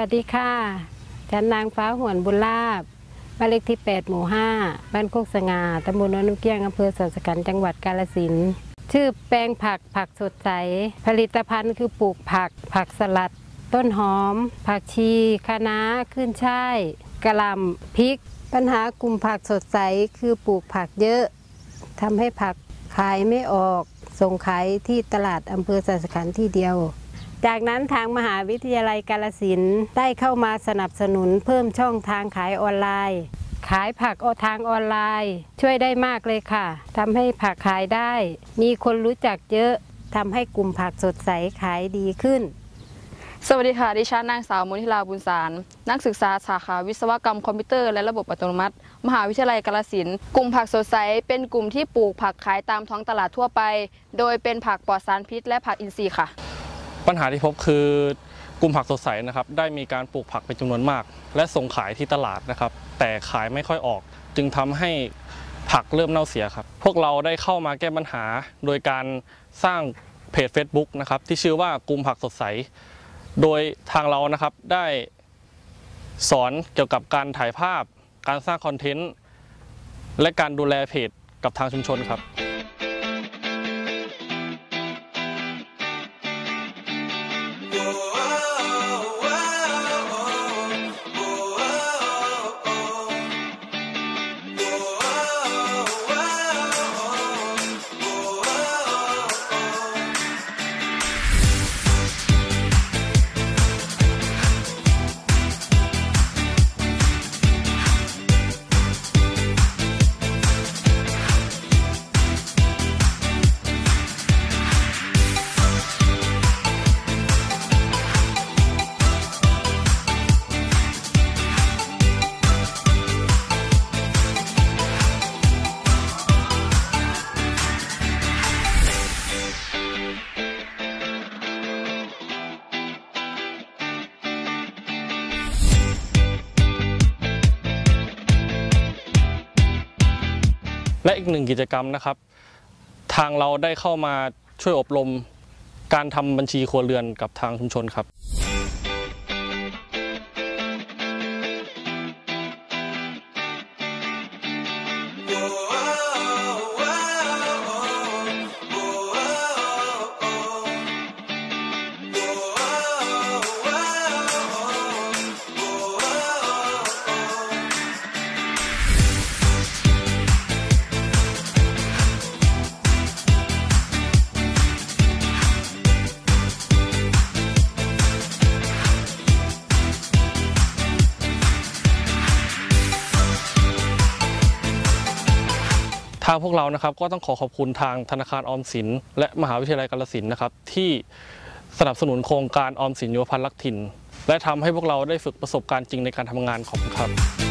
สดีค่ะฉันนางฟ้าหวนบุญลาภบ้านเลขที่8 หมู่ 5บ้านโคกสง่าตำบลโนนน้ำเกี้ยงอำเภอสันสกันจังหวัดกาฬสินธุ์ชื่อแปลงผักสดใสผลิตภัณฑ์คือปลูกผักสลัดต้นหอมผักชีคะน้าขึ้นช่ายกะหล่ำพริกปัญหากลุ่มผักสดใสคือปลูกผักเยอะทำให้ผักขายไม่ออกส่งขายที่ตลาดอำเภอสันสกันที่เดียวจากนั้นทางมหาวิทยาลัยกาฬสินธุ์ได้เข้ามาสนับสนุนเพิ่มช่องทางขายออนไลน์ขายผักทางออนไลน์ช่วยได้มากเลยค่ะทำให้ผักขายได้มีคนรู้จักเยอะทำให้กลุ่มผักสดใสขายดีขึ้นสวัสดีค่ะดิฉันนางสาวมุนิลาบุญสารนักศึกษาสาขาวิศวกรรมคอมพิวเตอร์และระบบอัตโนมัติมหาวิทยาลัยกาฬสินธุ์กลุ่มผักสดใสเป็นกลุ่มที่ปลูกผักขายตามท้องตลาดทั่วไปโดยเป็นผักปลอดสารพิษและผักอินทรีย์ค่ะปัญหาที่พบคือกลุ่มผักสดใสนะครับได้มีการปลูกผักเป็นจำนวนมากและส่งขายที่ตลาดนะครับแต่ขายไม่ค่อยออกจึงทำให้ผักเริ่มเน่าเสียครับพวกเราได้เข้ามาแก้ปัญหาโดยการสร้างเพจ Facebook นะครับที่ชื่อว่ากลุ่มผักสดใสโดยทางเรานะครับได้สอนเกี่ยวกับการถ่ายภาพการสร้างคอนเทนต์และการดูแลเพจกับทางชุมชนครับและอีกหนึ่งกิจกรรมนะครับทางเราได้เข้ามาช่วยอบรมการทำบัญชีครัวเรือนกับทางชุมชนครับทางพวกเรานะครับก็ต้องขอบคุณทางธนาคารออมสินและมหาวิทยาลัยกาฬสินธุ์นะครับที่สนับสนุนโครงการออมสินยุวพันธ์รักถิ่นและทำให้พวกเราได้ฝึกประสบการณ์จริงในการทำงานขอบคุณครับ